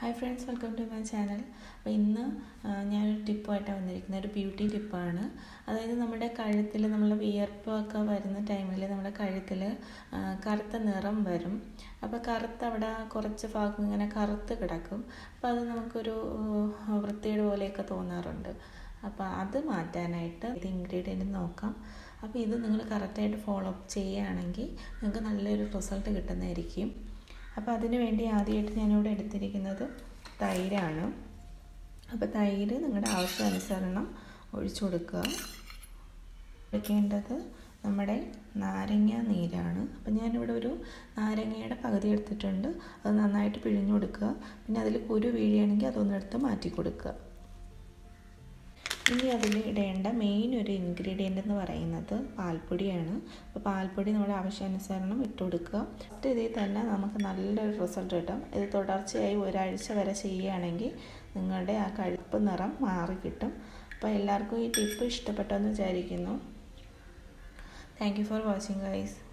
Hi friends, welcome to my channel. അപ്പോൾ ഇന്ന് ഞാനൊരു ടിപ്പായിട്ടാണ് വന്നിരിക്കുന്നത്. ഒരു ബ്യൂട്ടി ടിപ്പാണ്. അതായത് നമ്മുടെ കഴുത്തിൽ നമ്മൾ വിയർപ്പൊക്കെ വരുന്ന ടൈമിൽ നമ്മുടെ കഴുത്തിൽ കറുത്ത നിറം വരും. അപ്പോൾ കറുത്ത് അവിടെ കുറച്ച് ഭാഗം ഇങ്ങനെ കറുത്ത് കിടക്കും. അപ്പോൾ അത് നമുക്കൊരു വൃത്തിയുടെ പോലെയൊക്കെ തോന്നാറുണ്ട്. അപ്പോൾ അത് മാറ്റാനായിട്ട് ഇത് ഇൻഗ്രീഡിയൻറ്റ് നോക്കാം. അപ്പോൾ ഇത് നിങ്ങൾ കറക്റ്റായിട്ട് ഫോളോ അപ്പ് ചെയ്യുകയാണെങ്കിൽ നിങ്ങൾക്ക് നല്ലൊരു റിസൾട്ട് കിട്ടുന്നതായിരിക്കും. അപ്പോൾ അതിനു വേണ്ടി ആദ്യമായിട്ട് ഞാനിവിടെ എടുത്തിരിക്കുന്നത് തൈരാണ്. അപ്പോൾ തൈര് നിങ്ങളുടെ ആവശ്യാനുസരണം ഒഴിച്ചു കൊടുക്കുക. ഒഴിക്കേണ്ടത് നമ്മുടെ നാരങ്ങ നീരാണ്. അപ്പോൾ ഞാനിവിടെ ഒരു നാരങ്ങയുടെ പകുതി എടുത്തിട്ടുണ്ട്. അത് നന്നായിട്ട് പിഴിഞ്ഞു കൊടുക്കുക. പിന്നെ അതിൽ കുരു വീഴുകയാണെങ്കിൽ അതൊന്നെടുത്ത് മാറ്റി കൊടുക്കുക. ഇനി അതിൽ ഇടേണ്ട മെയിൻ ഒരു ഇൻഗ്രീഡിയൻ്റ് എന്ന് പറയുന്നത് പാൽപ്പൊടിയാണ്. അപ്പോൾ പാൽപ്പൊടി നമ്മുടെ ആവശ്യാനുസരണം ഇട്ട് കൊടുക്കുക. ഇതിൽ തന്നെ നമുക്ക് നല്ലൊരു റിസൾട്ട് കിട്ടും. ഇത് തുടർച്ചയായി ഒരാഴ്ച വരെ ചെയ്യുകയാണെങ്കിൽ നിങ്ങളുടെ ആ കഴുപ്പ് നിറം മാറി കിട്ടും. അപ്പോൾ എല്ലാവർക്കും ഈ ടിപ്പ് ഇഷ്ടപ്പെട്ടെന്ന് വിചാരിക്കുന്നു. Thank you for watching guys.